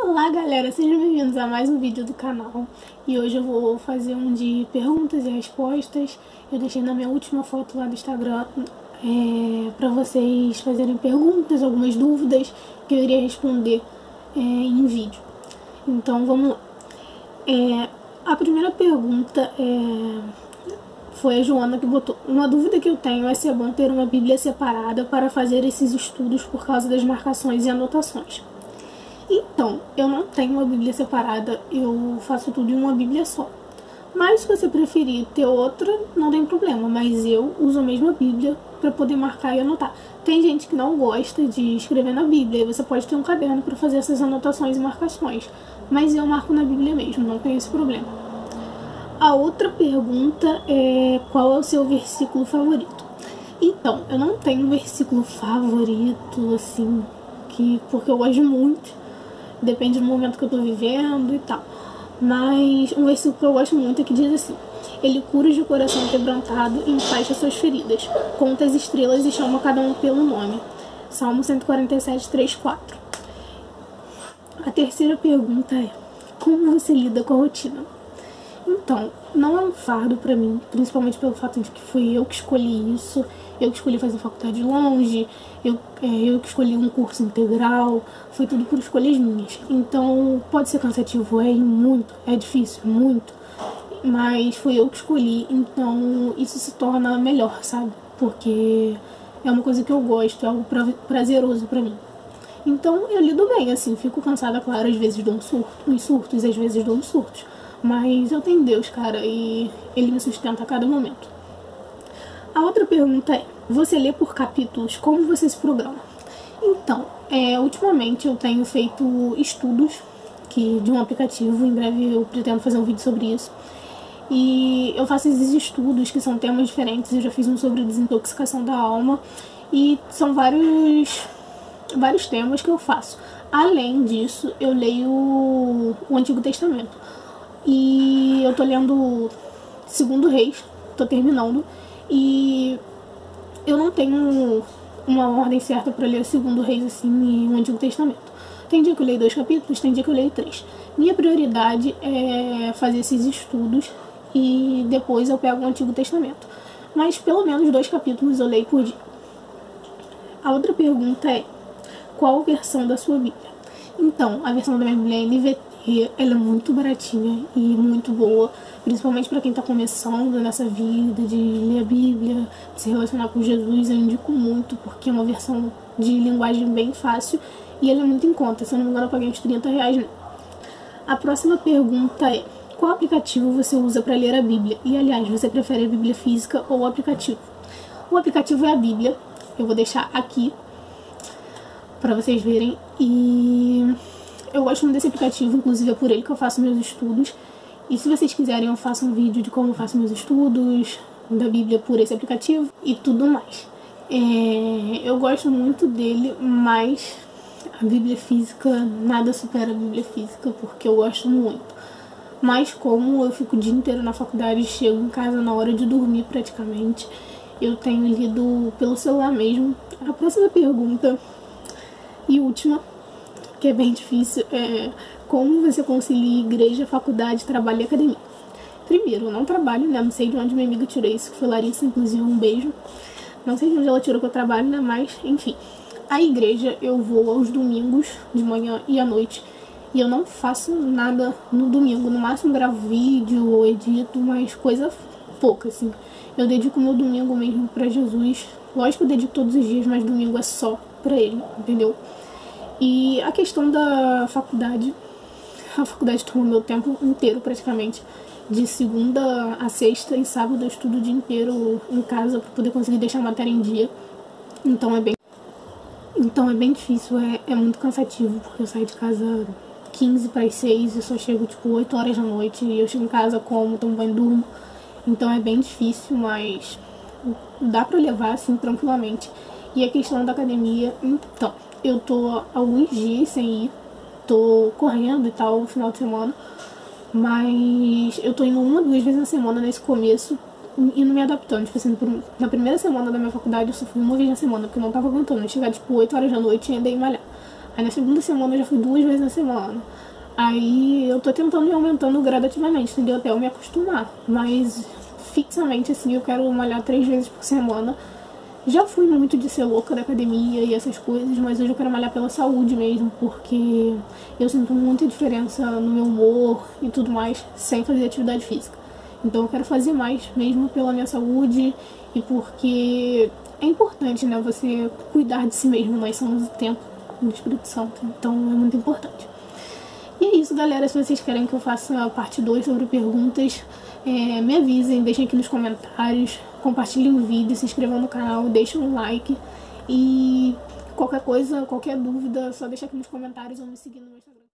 Olá galera, sejam bem-vindos a mais um vídeo do canal. E hoje eu vou fazer um de perguntas e respostas. Eu deixei na minha última foto lá do Instagram para vocês fazerem perguntas, algumas dúvidas que eu iria responder em vídeo. Então vamos lá. A primeira pergunta foi a Joana que botou: uma dúvida que eu tenho é se é bom ter uma Bíblia separada para fazer esses estudos por causa das marcações e anotações. Então, eu não tenho uma Bíblia separada, eu faço tudo em uma Bíblia só. Mas se você preferir ter outra, não tem problema, mas eu uso a mesma Bíblia para poder marcar e anotar. Tem gente que não gosta de escrever na Bíblia, e você pode ter um caderno para fazer essas anotações e marcações, mas eu marco na Bíblia mesmo, não tem esse problema. A outra pergunta é: qual é o seu versículo favorito? Então, eu não tenho um versículo favorito, assim, porque eu gosto muito. Depende do momento que eu tô vivendo e tal. Mas um versículo que eu gosto muito é que diz assim: ele cura de coração quebrantado e enfaixa suas feridas, conta as estrelas e chama cada um pelo nome. Salmo 147, 3, 4. A terceira pergunta é: como você lida com a rotina? Então, não é um fardo pra mim, principalmente pelo fato de que fui eu que escolhi isso, eu que escolhi fazer faculdade longe, eu que escolhi um curso integral, foi tudo por escolhas minhas. Então, pode ser cansativo, muito, é difícil, muito, mas foi eu que escolhi, então isso se torna melhor, sabe? Porque é uma coisa que eu gosto, é algo prazeroso pra mim. Então, eu lido bem, assim, fico cansada, claro, às vezes dou uns surtos, às vezes dou uns surtos. Mas eu tenho Deus, cara, e Ele me sustenta a cada momento. A outra pergunta é: você lê por capítulos? Como você se programa? Então, ultimamente eu tenho feito estudos de um aplicativo. Em breve eu pretendo fazer um vídeo sobre isso. E eu faço esses estudos que são temas diferentes. Eu já fiz um sobre desintoxicação da alma. E são vários temas que eu faço. Além disso, eu leio o Antigo Testamento. E eu tô lendo Segundo Reis, tô terminando, e eu não tenho uma ordem certa pra ler Segundo Reis assim e o Antigo Testamento. Tem dia que eu leio 2 capítulos, tem dia que eu leio 3. Minha prioridade é fazer esses estudos e depois eu pego o Antigo Testamento. Mas pelo menos 2 capítulos eu leio por dia. A outra pergunta é: qual versão da sua Bíblia? Então, a versão da minha Bíblia é NVT, ela é muito baratinha e muito boa, principalmente para quem tá começando nessa vida de ler a Bíblia, de se relacionar com Jesus. Eu indico muito, porque é uma versão de linguagem bem fácil e ela é muito em conta. Se eu não me engano, eu paguei uns R$30, né? A próxima pergunta é: qual aplicativo você usa para ler a Bíblia? E, aliás, você prefere a Bíblia física ou o aplicativo? O aplicativo é a Bíblia, eu vou deixar aqui pra vocês verem, e eu gosto muito desse aplicativo, inclusive é por ele que eu faço meus estudos. E se vocês quiserem, eu faço um vídeo de como eu faço meus estudos da Bíblia por esse aplicativo e tudo mais. Eu gosto muito dele, mas a Bíblia física, nada supera a Bíblia física, porque eu gosto muito. Mas como eu fico o dia inteiro na faculdade e chego em casa na hora de dormir praticamente, eu tenho lido pelo celular mesmo. A próxima pergunta e última, que é bem difícil, é: como você concilia igreja, faculdade, trabalho e academia? Primeiro, eu não trabalho, né? Não sei de onde minha amiga tirou isso, que foi Larissa, inclusive um beijo. Não sei de onde ela tirou que eu trabalho, né? Mas, enfim. A igreja eu vou aos domingos, de manhã e à noite. E eu não faço nada no domingo. No máximo gravo vídeo ou edito, mas coisa pouca, assim. Eu dedico meu domingo mesmo pra Jesus. Lógico que eu dedico todos os dias, mas domingo é só pra ele, entendeu? E a questão da faculdade, a faculdade toma o meu tempo inteiro praticamente. De segunda a sexta, e sábado eu estudo o dia inteiro em casa pra poder conseguir deixar a matéria em dia. Então é bem difícil, é muito cansativo, porque eu saio de casa 15 para as 6 e só chego tipo 8 horas da noite, e eu chego em casa, como, tomo banho e durmo. Então é bem difícil, mas dá pra levar assim tranquilamente. E a questão da academia, então, eu tô alguns dias sem ir, tô correndo e tal no final de semana, mas eu tô indo 1 ou 2 vezes na semana nesse começo, indo me adaptando. Tipo assim, na primeira semana da minha faculdade eu só fui 1 vez na semana, porque eu não tava aguentando. Eu chegar tipo 8 horas da noite e ainda ir malhar. Aí na segunda semana eu já fui 2 vezes na semana. Aí eu tô tentando ir aumentando gradativamente, entendeu? Até eu me acostumar. Mas fixamente, assim, eu quero malhar 3 vezes por semana. Já fui muito de ser louca da academia e essas coisas, mas hoje eu quero malhar pela saúde mesmo, porque eu sinto muita diferença no meu humor e tudo mais sem fazer atividade física. Então eu quero fazer mais mesmo pela minha saúde e porque é importante, né, você cuidar de si mesmo. Nós somos o templo do Espírito Santo, então é muito importante. E é isso, galera. Se vocês querem que eu faça a parte 2 sobre perguntas, me avisem, deixem aqui nos comentários, compartilhem o vídeo, se inscrevam no canal, deixem um like. E qualquer coisa, qualquer dúvida, só deixa aqui nos comentários ou me seguir no meu Instagram.